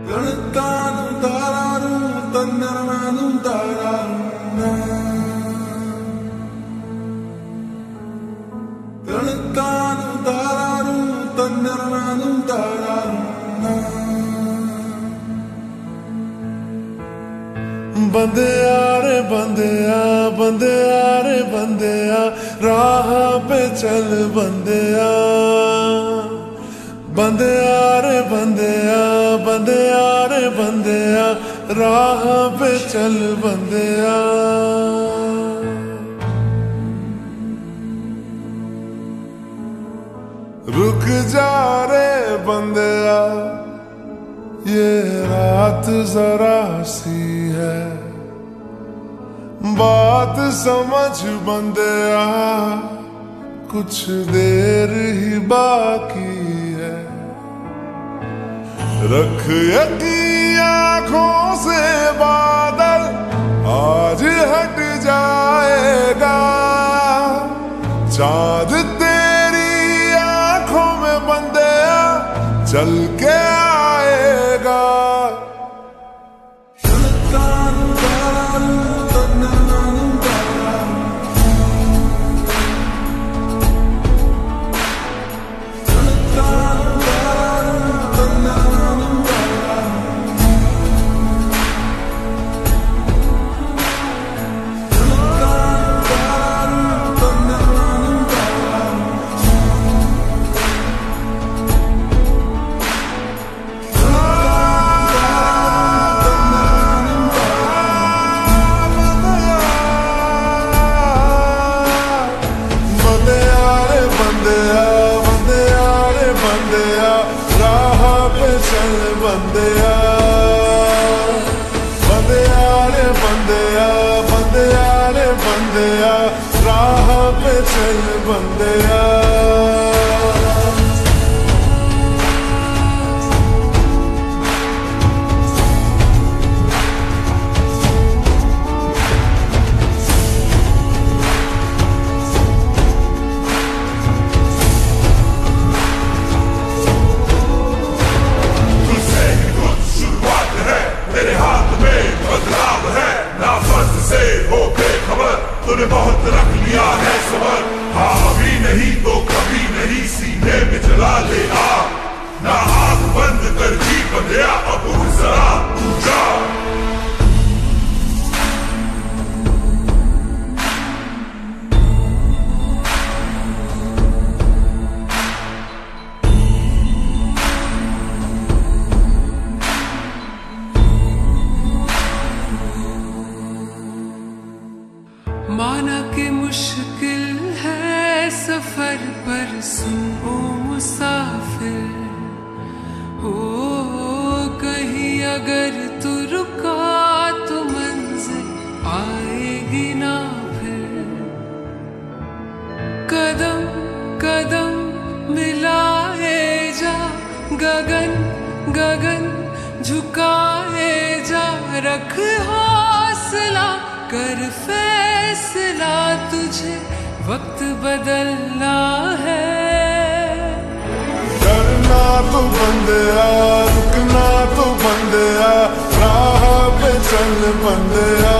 Tantaru tararu tanarmanu tararuna. Tantaru tararu tanarmanu tararuna. बंदिया रे बंदिया बंदिया रे बंदिया राह पे चल बंदिया बंदिया रे बंदिया बंदिया रे बंदिया राह पे चल बंदिया रुक जा रे बंदिया ये रात जरा सी है बात समझ बंदिया कुछ देर ही बाकी है रख यकीन आँखों से बादल आज हट जाएगा चाँद तेरी आँखों में बंदिया चल के आएगा राह पे चल बंदिया बंदिया रे बंदिया बंदिया रे बंदिया राह पे चल बंदिया तूने बहुत रख लिया है सबर हाँ अभी नहीं तो कभी नहीं सीने में जला ले आग ना आँख बंद कर जी बंदिया अब जरा तू जा माना कि मुश्किल है सफर पर सुन ओ मुसाफिर हो कहीं अगर तू रुका तो मंजिल आएगी ना फिर कदम कदम मिलाए जा गगन गगन झुकाए जा रख हौसला कर फैसला तुझे वक्त बदलना है डरना तो बंदिया रुकना तो बंदिया राह पे चल बंदिया